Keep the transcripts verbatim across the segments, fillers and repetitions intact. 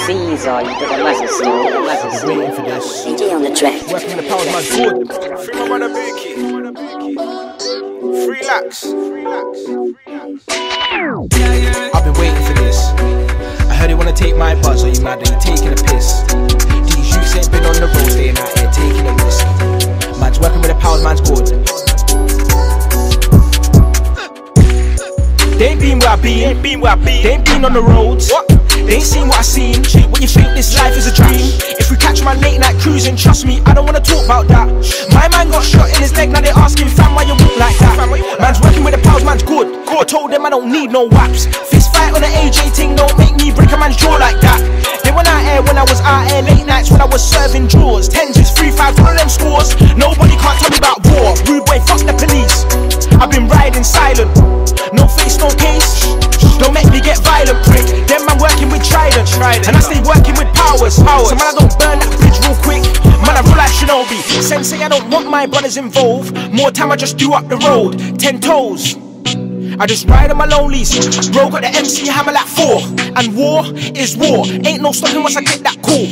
Caesar, you did a massive still, did a massive still. Waiting for this. D J on the track. Working the powers, man, good. Free my brother Bookie. Free lax. I've been waiting for this. I heard they wanna take my buzz, are you mad? Are you taking a piss? These youths ain't been on the road, staying out here taking a risk. Man's working with the powers, man's good. They ain't been where I been, ain't been where I been. They ain't been on the roads. What? They ain't seen what I seen. What you think this life is a dream? If we catch my late night cruising, trust me, I don't wanna talk about that. My man got shot in his leg, now they asking fam why you walk like that. Man's working with the powers, man's good. I told them I don't need no waps. Fist fight on the A J thing, don't make me break a man's jaw like that. They went out here when I was out here late nights when I was serving drawers. Tens is three five, one of them scores. Nobody can't tell me about war. Rude boy, fuck the police. I've been riding silent. No face, no case. Don't make me get violent, prick. Them man working with Trident, and I stay working with powers. So man, I don't burn that bridge real quick. Man, I real like Shinobi. Sensei, I don't want my brothers involved. More time, I just do up the road. Ten toes. I just ride on my lonelies. Bro got the M C hammer like four. And war is war. Ain't no stopping once I get that call.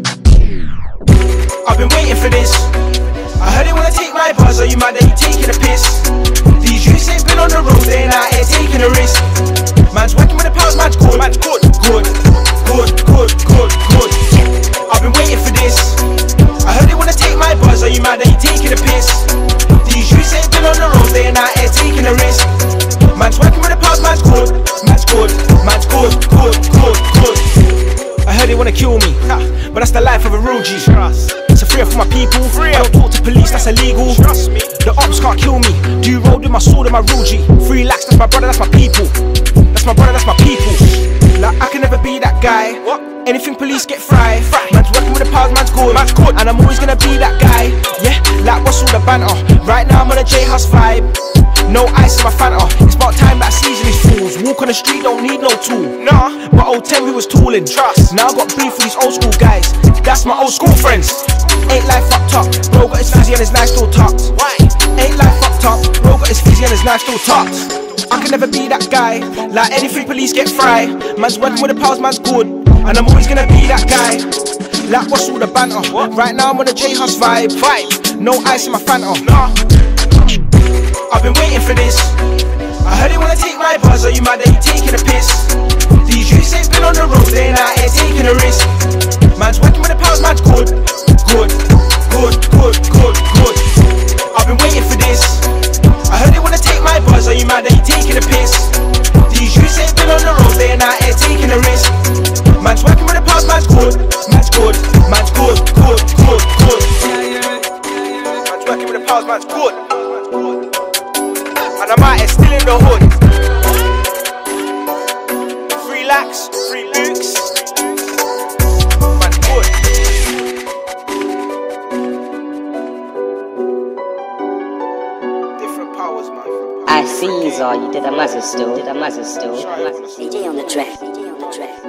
I've been waiting for this. I heard they wanna take my buzz. Are you mad that you taking a piss? These youths ain't been on the road, they ain't out here taking a risk. Man's working with the powers, man's good, man's good, good, good, good, good, good. I've been waiting for this. I heard they wanna take my buzz. Are you mad that you taking a piss? These youths ain't been on the road, they ain't out here taking a risk. Man's working with the powers, man's good, man's good, man's good, good, good, good. I heard they wanna kill me, but that's the life of a real G. It's a fear for my people. I don't talk to police, that's illegal. Trust me. The ops can't kill me. Do you roll with my sword and my real G? Free lax, that's my brother, that's my people. That's my brother, that's my people. Like I can never be that guy. What? Anything police get fried. Man's working with the powers, man's good, man's good. And I'm always gonna be that guy. Yeah, like what's all the banter? Right now I'm on a J-House vibe. No ice in my Fanta. It's about time that I season these fools. Walk on the street, don't need no tool. Nah, but old ten we was tooling. Trust. Now I got beef with these old school guys. That's my old school friends. Ain't life fucked up. Bro got his fizzy and his knife still tucked. Why? Ain't life fucked up. Bro got his fizzy and his knife still tucked. I can never be that guy. Like anything police get fried. Man's working with the powers, man's good. And I'm always gonna be that guy. Like what's all the banter? What? Right now I'm on a J-House vibe. Vibe. No ice in my Fanta. Nah. I've been waiting for this. I heard they wanna take my buzz. Are you mad that you taking a piss? These youths ain't been on the road, they ain't out here taking a risk. Man's working with the powers, man's good, good, good, good, good, good. I've been waiting for this. I heard they wanna take my buzz. Are you mad that you taking a piss? These youths ain't been on the road, they ain't out here taking a risk. Man's working with the powers, man's good, man's good, man's good, good, good, good. Man's working with the powers, man's good. And I'm out here still in the hood. Free lax, free books. Man's good. Different powers, man. I Caesar, you did a massive still, did a massive still. D J on the track. D J on the track.